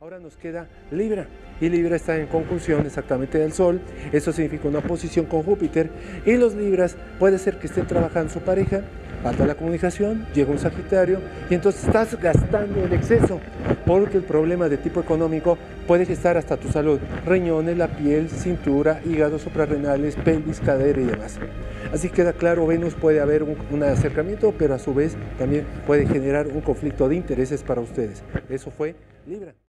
Ahora nos queda Libra, y Libra está en conjunción exactamente del Sol. Eso significa una oposición con Júpiter, y los Libras puede ser que estén trabajando su pareja, falta la comunicación, llega un Sagitario, y entonces estás gastando en exceso, porque el problema de tipo económico puede gestar hasta tu salud, riñones, la piel, cintura, hígado, suprarrenales, pelvis, cadera y demás. Así queda claro, Venus puede haber un acercamiento, pero a su vez también puede generar un conflicto de intereses para ustedes. Eso fue Libra.